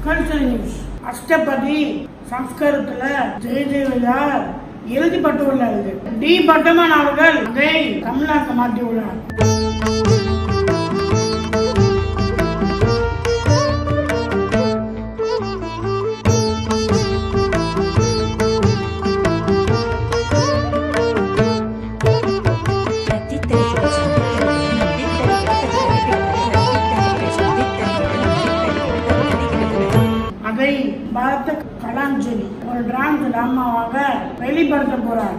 Culture news Ashtapadi சம்ஸ்கிருதத்துல ஜெயதேவையார் எழுதிப்பட்டுள்ளது. D பட்டமன் அவர்கள் அதை தமிழாக்க மாற்றியுள்ளார். அதை பார்த்த கலாஞ்சலி ஒரு டிரான்ஸ் டிராமாவாக வெளிப்படுத்த போறார்.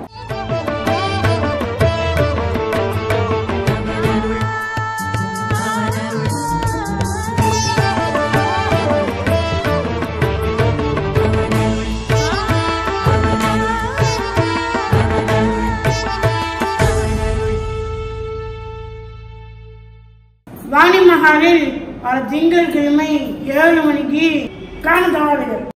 வாணி மகாலில் திங்கட்கிழமை 7 மணிக்கு காண தவறுகள்.